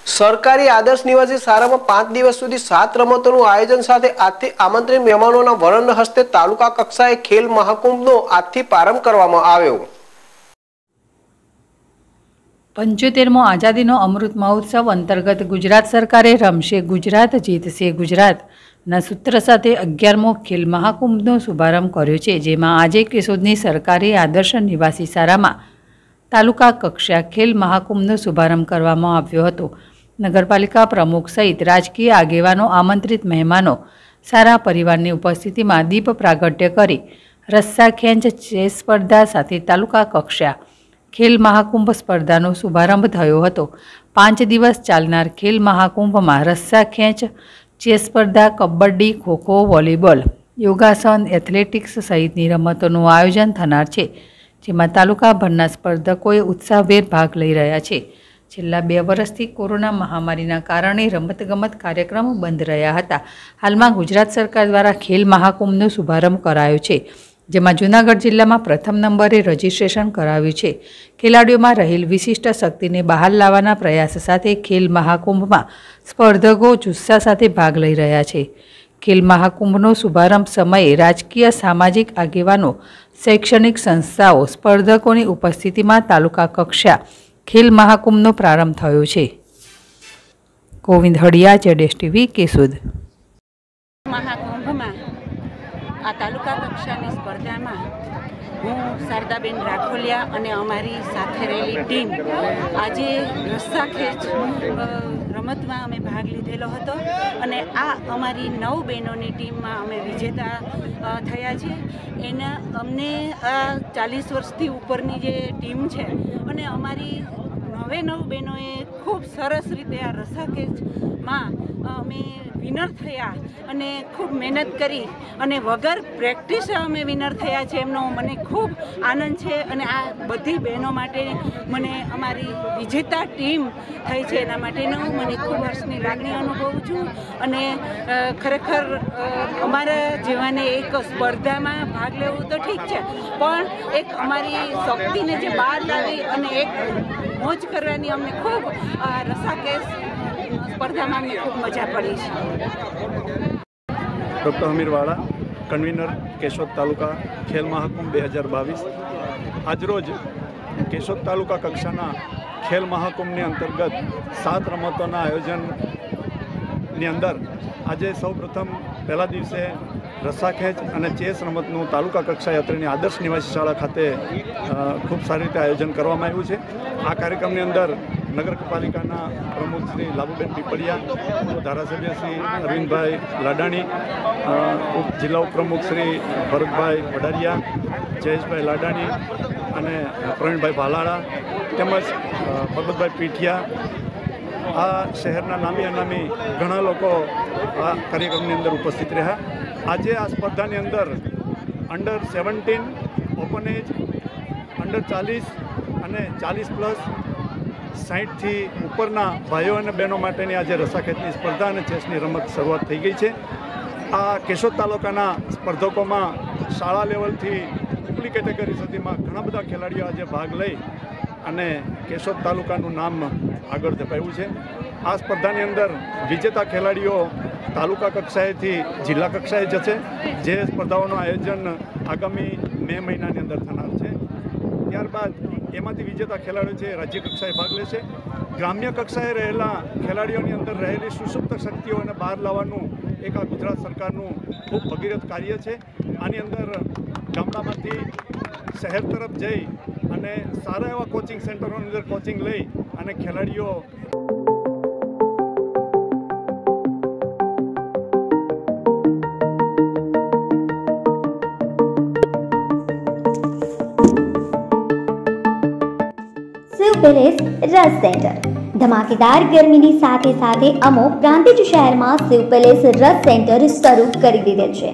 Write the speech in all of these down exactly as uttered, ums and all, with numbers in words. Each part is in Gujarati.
સરકારી આદર્શ નિવાસી શાળામાં પાંચ દિવસ સુધી સાત રમતોનું આયોજન સાથે આજથી આમંત્રિત મહેમાનોના વરદ હસ્તે તાલુકા કક્ષાએ ખેલ મહાકુંભનો આજથી પ્રારંભ કરવામાં આવ્યો। પંચોતેરમો આઝાદીનો અમૃત મહોત્સવ અંતર્ગત ગુજરાત સરકારે રમશે ગુજરાત જીતશે ગુજરાતના સૂત્ર સાથે અગિયારમો ખેલ મહાકુંભનો શુભારંભ કર્યો છે, જેમાં આજે કેશોદની સરકારી આદર્શ નિવાસી શાળામાં તાલુકા કક્ષા ખેલ મહાકુંભનો શુભારંભ કરવામાં આવ્યો હતો। નગરપાલિકા પ્રમુખ સહિત રાજકીય આગેવાનો, આમંત્રિત મહેમાનો સારા પરિવારની ઉપસ્થિતિમાં દીપ પ્રાગટ્ય કરી રસ્સા ખેંચ ચેસ સ્પર્ધા સાથે તાલુકા કક્ષા ખેલ મહાકુંભ સ્પર્ધાનો શુભારંભ થયો હતો। પાંચ દિવસ ચાલનાર ખેલ મહાકુંભમાં રસ્સા ખેંચ, ચેસ સ્પર્ધા, કબડ્ડી, ખોખો, વોલીબોલ, યોગાસન, એથ્લેટિક્સ સહિતની રમતોનું આયોજન થનાર છે, જેમાં તાલુકાભરના સ્પર્ધકોએ ઉત્સાહભેર ભાગ લઈ રહ્યા છે। છેલ્લા બે વર્ષથી કોરોના મહામારીના કારણે રમતગમત કાર્યક્રમો બંધ રહ્યા હતા। હાલમાં ગુજરાત સરકાર દ્વારા ખેલ મહાકુંભનો શુભારંભ કરાયો છે, જેમાં જૂનાગઢ જિલ્લામાં પ્રથમ નંબરે રજીસ્ટ્રેશન કરાવ્યું છે। ખેલાડીઓમાં રહેલ વિશિષ્ટ શક્તિને બહાર લાવવાના પ્રયાસ સાથે ખેલ મહાકુંભમાં સ્પર્ધકો જુસ્સા સાથે ભાગ લઈ રહ્યા છે। ખેલ મહાકુંભનો શુભારંભ સમયે રાજકીય, સામાજિક આગેવાનો, શૈક્ષણિક સંસ્થાઓ, સ્પર્ધકોની ઉપસ્થિતિમાં તાલુકા કક્ષા ખેલ મહાકુંભનો પ્રારંભ થયો છે। ગોવિંદ હડિયા, જેડેશ ટીવી, કેશોદ। મહાકુંભમાં આ તાલુકા કક્ષાની સ્પર્ધામાં હું શારદાબેન રાખોલિયા અને અમારી સાથે રહેલી ટીમ આજે રસ્સા ખેંચ રમતમાં અમે ભાગ લીધેલો હતો અને આ અમારી નવ બહેનોની ટીમમાં અમે વિજેતા થયા છે। એના અમને આ ચાલીસ વર્ષથી ઉપરની જે ટીમ છે અને અમારી નવે નવ બહેનોએ ખૂબ સરસ રીતે આ રસ્સા ખેંચમાં અમે વિનર થયા અને ખૂબ મહેનત કરી અને વગર પ્રેક્ટિસે અમે વિનર થયા છે, એમનો મને ખૂબ આનંદ છે અને આ બધી બહેનો માટે મને અમારી વિજેતા ટીમ થઈ છે એના માટેનો મને ખૂબ હર્ષની લાગણી અનુભવું છું અને ખરેખર અમારા જેવાને એક સ્પર્ધામાં ભાગ લેવું તો ઠીક છે, પણ એક અમારી શક્તિને જે બહાર લાવી અને એક મોજ કરવાની અમને ખૂબ રસ્સા ખેંચ સ્પર્ધામાં અમને ખૂબ મજા પડી છે। ડૉક્ટર હમીરવાળા, કન્વીનર કેશોદ તાલુકા ખેલ મહાકુંભ બે હજાર બાવીસ। આજરોજ કેશોદ તાલુકા કક્ષાના ખેલ મહાકુંભની અંતર્ગત સાત રમતોના આયોજનની અંદર આજે સૌપ્રથમ પહેલા દિવસે રસ્સા ખેંચ અને ચેસ રમતનું તાલુકા કક્ષા યાત્રીની આદર્શ નિવાસી શાળા ખાતે ખૂબ સારી રીતે આયોજન કરવામાં આવ્યું છે। આ કાર્યક્રમની અંદર નગરપાલિકાના પ્રમુખ શ્રી લાભુબેન પીપળિયા, ધારાસભ્ય શ્રી અરવિંદભાઈ લાડાણી, જિલ્લા ઉપપ્રમુખ શ્રી ભરતભાઈ વડારિયા, જયેશભાઈ લાડાણી અને પ્રવીણભાઈ ભાલાળા તેમજ ભગતભાઈ પીઠિયા, આ શહેરના નામી અનામી ઘણા લોકો આ કાર્યક્રમની અંદર ઉપસ્થિત રહ્યા। આજે આ સ્પર્ધાની અંદર under seventeen, open age, under ચાલીસ અને ચાલીસ પ્લસ સાઠથી ઉપરના ભાઈઓ અને બહેનો માટેની આજે રસ્સા ખેંચની સ્પર્ધા અને ચેસની રમત શરૂઆત થઈ ગઈ છે। આ કેશોદ તાલુકાના સ્પર્ધકોમાં શાળા લેવલથી ઉપલી કેટેગરી સુધીમાં ઘણા બધા ખેલાડીઓ આજે ભાગ લઈ અને કેશોદ તાલુકાનું નામ આગળ ધપાવ્યું છે। આ સ્પર્ધાની અંદર વિજેતા ખેલાડીઓ તાલુકા કક્ષાએથી જિલ્લા કક્ષાએ જશે, જે સ્પર્ધાઓનું આયોજન આગામી મે મહિનાની અંદર થનાર છે। ત્યારબાદ એમાંથી વિજેતા ખેલાડીઓ છે રાજ્ય કક્ષાએ ભાગ લેશે। ગ્રામ્ય કક્ષાએ રહેલા ખેલાડીઓની અંદર રહેલી સુષુપ્ત શક્તિઓને બહાર લાવવાનું એક આ ગુજરાત સરકારનું ખૂબ ભગીરથ કાર્ય છે। આની અંદર ગામડામાંથી શહેર તરફ જઈ અને સારા એવા કોચિંગ સેન્ટરોની અંદર કોચિંગ લઈ અને ખેલાડીઓ शिव पैलेस रस सेंटर धमाकेदार गर्मीनी साथे साथे अमो प्रांतिज शहરમાં शिव पैलेस रस सेंटर શરૂ કરી દીધેલ છે।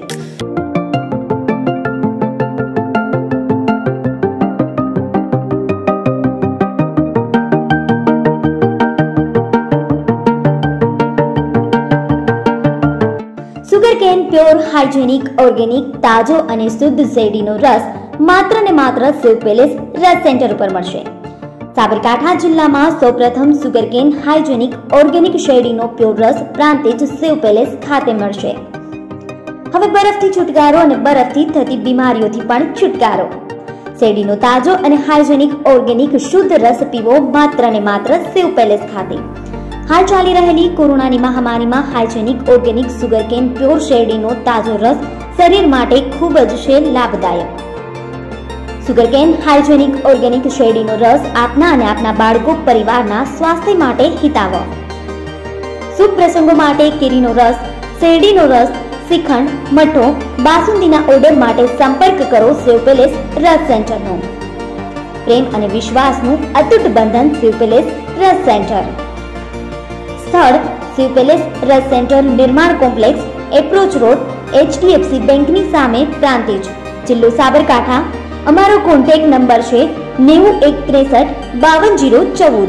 સુગરકેન પ્યોર હાઇજેનિક ઓર્ગેનિક તાજો અને શુદ્ધ શેરડીનો રસ માત્ર ને માત્ર શિવ પેલેસ રસ સેન્ટર ઉપર મળશે। સાબરકાંઠા જિલ્લામાં સૌપ્રથમ સુગરકેન હાઇજેનિક ઓર્ગેનિક શેરડીનો પ્યોર રસ પ્રાંતિજ શિવ પેલેસ ખાતે મળશે। હવે બરફથી છુટકારો અને બરફથી થતી બીમારીઓથી પણ છુટકારો। શેરડીનો તાજો અને હાઇજેનિક ઓર્ગેનિક શુદ્ધ રસ પીવો માત્ર ને માત્ર શિવ પેલેસ ખાતે। હાલ ચાલી રહેલી કોરોનાની મહામારીમાં હાઇજેનિક ઓર્ગેનિક સુગરકેન પ્યોર શેરડીનો તાજો રસ શરીર માટે ખૂબ જ છે લાભદાયક। સુગરકેન હાઇજેનિક ઓર્ગેનિક શેરડીનો રસ આપના અને આપના બાળકો પરિવારના સ્વાસ્થ્ય માટે હિતાવહ। શુભ પ્રસંગો માટે કેરીનો રસ, શેરડીનો રસ, શ્રીખંડ, મઠો, બાસુંદીના ઓર્ડર માટે સંપર્ક કરો શિવ પેલેસ રસ સેન્ટરનો। પ્રેમ અને વિશ્વાસનું અતૂટ બંધન શિવ પેલેસ રસ સેન્ટર। સ્થળ શિવ પેલેસ રસ સેન્ટર, નિર્માણ કોમ્પ્લેક્સ, એપ્રોચ રોડ, એચડીએફસી બેંકની સામે, પ્રાંતિજ, જિલ્લો સાબરકાંઠા। અમારો કોન્ટેક્ટ નંબર છે નેવું એક ત્રેસઠ બાવન જીરો ચૌદ।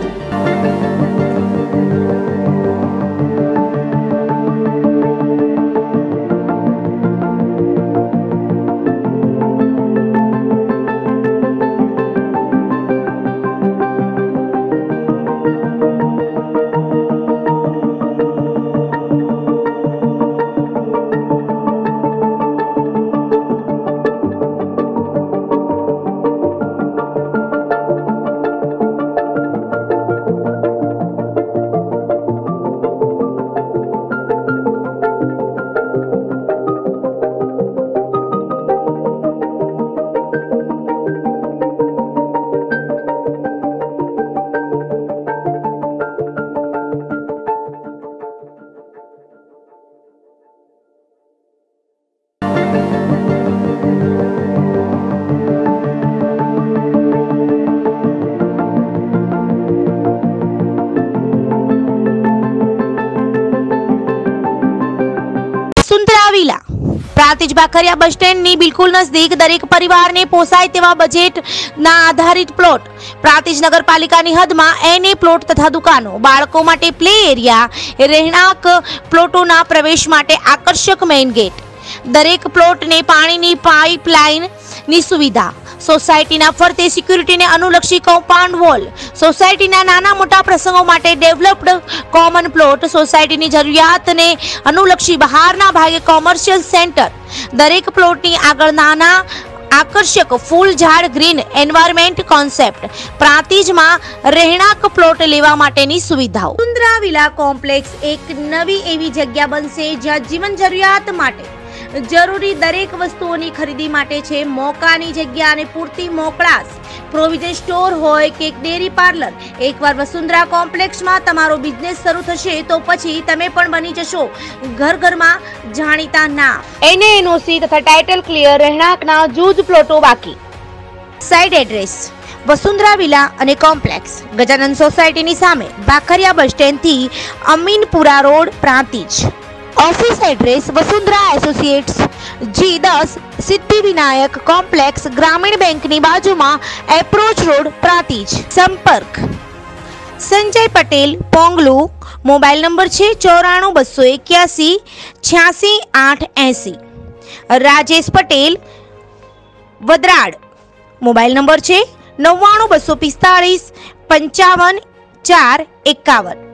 પ્રાંતિજ બાખરિયા બસ સ્ટેન્ડની બિલકુલ નજદીક દરેક પરિવારને પોસાય તેવા બજેટના આધારિત પ્લોટ। પ્રાંતિજ નગરપાલિકાની હદમાં એનએ પ્લોટ તથા દુકાનો, બાળકો માટે પ્લે એરિયા, રહેણાંક પ્લોટોના પ્રવેશ માટે આકર્ષક મેઇન ગેટ, દરેક પ્લોટને પાણીની પાઇપલાઇનની સુવિધા, સોસાયટીના ફરતે સિક્યુરિટીને અનુલક્ષી કમ્પાઉન્ડ વોલ, સોસાયટીના નાના મોટા પ્રસંગો માટે ડેવલપ્ડ કોમન પ્લોટ, સોસાયટીની જરૂરિયાતને અનુલક્ષી બહારના ભાગે કોમર્શિયલ સેન્ટર, દરેક પ્લોટની આગળ નાના આકર્ષક ફૂલ ઝાડ ગ્રીન એન્વાયરમેન્ટ કોન્સેપ્ટ। પ્રાંતિજમાં રહેણાંક પ્લોટ લેવા માટેની સુવિધાઓ। વસુંધરા વિલા કોમ્પ્લેક્સ એક નવી એવી જગ્યા બનશે જ્યાં જીવન જરૂરિયાત માટે જરૂરી દરેક વસ્તુઓની ખરીદી માટે છે મોકાની જગ્યા અને પૂરતી મોકળાશ। પ્રોવિઝન સ્ટોર હોય કે ડેરી પાર્લર, એકવાર વસુંધરા કોમ્પ્લેક્સમાં તમારો બિઝનેસ શરૂ થશે તો પછી તમે પણ બની જશો ઘર ઘરમાં જાણીતા નામ। એને એનઓસી તથા ટાઇટલ ક્લિયર, રહેણાંકના જૂજ પ્લોટો બાકી। સાઇટ એડ્રેસ વસુંધરા વિલા અને કોમ્પ્લેક્સ, ગજાનંદ સોસાયટીની સામે, બાખરિયા બસ સ્ટેન્ડથી Aminpura road, Prantij. Office address Vasundhara associates G दस सिद्धि विनायक कॉम्प्लेक्स, ग्रामीण बैंक ની બાજુમાં, એપ્રોચ રોડ, પ્રાંતિજ। સંપર્ક સંજય પટેલ, પોંગલુ। મોબાઈલ નંબર છે ચોરાણું બસો એક્યાસી છ્યાસી આઠ એસી। રાજેશ પટેલ, વદરાડ। મોબાઈલ નંબર છે નવ્વાણું બસો પિસ્તાળીસ પંચાવન ચાર એકાવન।